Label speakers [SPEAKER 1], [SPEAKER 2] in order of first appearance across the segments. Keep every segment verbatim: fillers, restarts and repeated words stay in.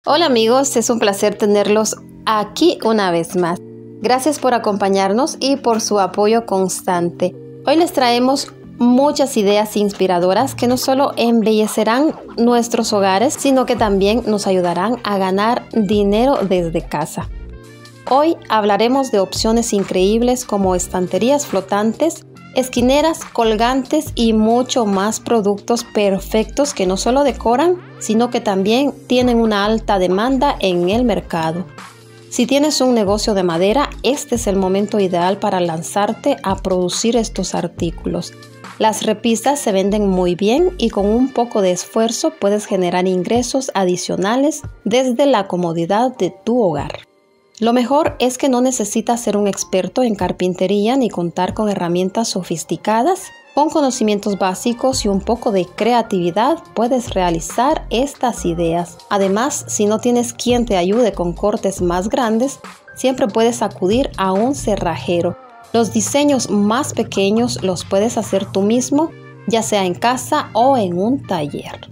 [SPEAKER 1] Hola amigos, es un placer tenerlos aquí una vez más. Gracias por acompañarnos y por su apoyo constante. Hoy les traemos muchas ideas inspiradoras que no solo embellecerán nuestros hogares, sino que también nos ayudarán a ganar dinero desde casa. Hoy hablaremos de opciones increíbles como estanterías flotantes, esquineras, colgantes y mucho más productos perfectos que no solo decoran, sino que también tienen una alta demanda en el mercado. Si tienes un negocio de madera, este es el momento ideal para lanzarte a producir estos artículos. Las repisas se venden muy bien y con un poco de esfuerzo puedes generar ingresos adicionales desde la comodidad de tu hogar. Lo mejor es que no necesitas ser un experto en carpintería ni contar con herramientas sofisticadas. Con conocimientos básicos y un poco de creatividad puedes realizar estas ideas. Además, si no tienes quien te ayude con cortes más grandes, siempre puedes acudir a un cerrajero. Los diseños más pequeños los puedes hacer tú mismo, ya sea en casa o en un taller.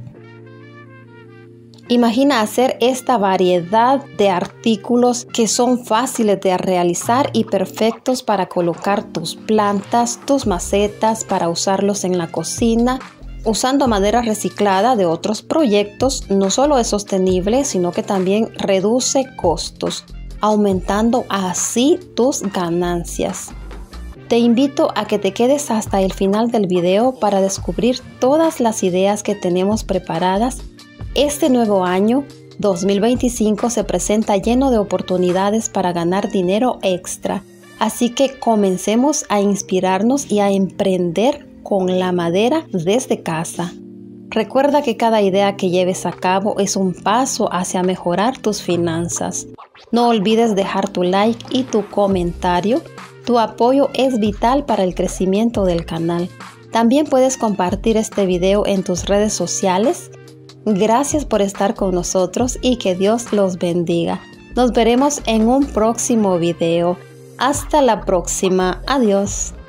[SPEAKER 1] Imagina hacer esta variedad de artículos que son fáciles de realizar y perfectos para colocar tus plantas, tus macetas, para usarlos en la cocina. Usando madera reciclada de otros proyectos, no solo es sostenible, sino que también reduce costos, aumentando así tus ganancias. Te invito a que te quedes hasta el final del video para descubrir todas las ideas que tenemos preparadas. Este nuevo año, dos mil veinticinco, se presenta lleno de oportunidades para ganar dinero extra. Así que comencemos a inspirarnos y a emprender con la madera desde casa. Recuerda que cada idea que lleves a cabo es un paso hacia mejorar tus finanzas. No olvides dejar tu like y tu comentario. Tu apoyo es vital para el crecimiento del canal. También puedes compartir este video en tus redes sociales. Gracias por estar con nosotros y que Dios los bendiga. Nos veremos en un próximo video. Hasta la próxima. Adiós.